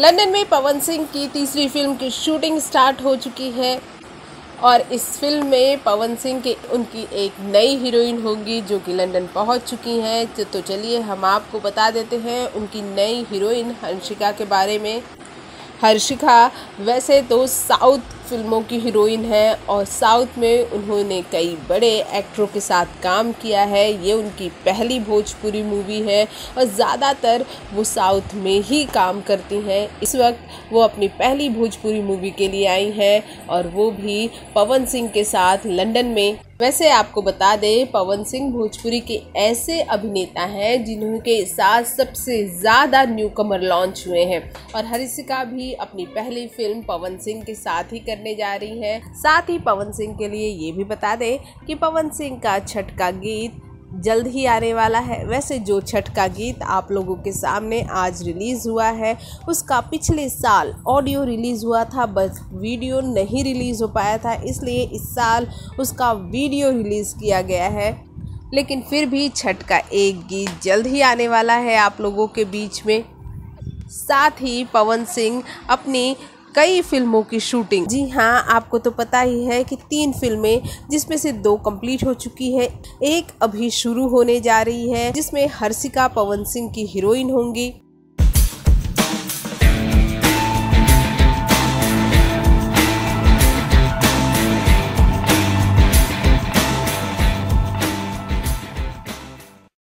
London में पवन सिंह की तीसरी फिल्म की शूटिंग स्टार्ट हो चुकी है और इस फिल्म में पवन सिंह के उनकी एक नई हीरोइन होगी जो कि लंदन पहुंच चुकी हैं। तो चलिए हम आपको बता देते हैं उनकी नई हीरोइन हर्षिका के बारे में। हर्षिका वैसे तो साउथ फिल्मों की हीरोइन है और साउथ में उन्होंने कई बड़े एक्टरों के साथ काम किया है। ये उनकी पहली भोजपुरी मूवी है और ज़्यादातर वो साउथ में ही काम करती हैं। इस वक्त वो अपनी पहली भोजपुरी मूवी के लिए आई हैं और वो भी पवन सिंह के साथ लंदन में। वैसे आपको बता दें पवन सिंह भोजपुरी के ऐसे अभिनेता हैं जिनके साथ सबसे ज़्यादा न्यूकमर लॉन्च हुए हैं और हर्षिका भी अपनी पहली फिल्म पवन सिंह के साथ ही करने जा रही है। साथ ही पवन सिंह के लिए ये भी बता दें कि पवन सिंह का छठ का गीत जल्द ही आने वाला है। वैसे जो छठ का गीत आप लोगों के सामने आज रिलीज़ हुआ है उसका पिछले साल ऑडियो रिलीज़ हुआ था, बस वीडियो नहीं रिलीज़ हो पाया था, इसलिए इस साल उसका वीडियो रिलीज़ किया गया है। लेकिन फिर भी छठ का एक गीत जल्द ही आने वाला है आप लोगों के बीच में। साथ ही पवन सिंह अपनी कई फिल्मों की शूटिंग, जी हाँ आपको तो पता ही है कि 3 फिल्में जिसमें से 2 कंप्लीट हो चुकी है, एक अभी शुरू होने जा रही है जिसमें हर्षिका पवन सिंह की हीरोइन होंगी।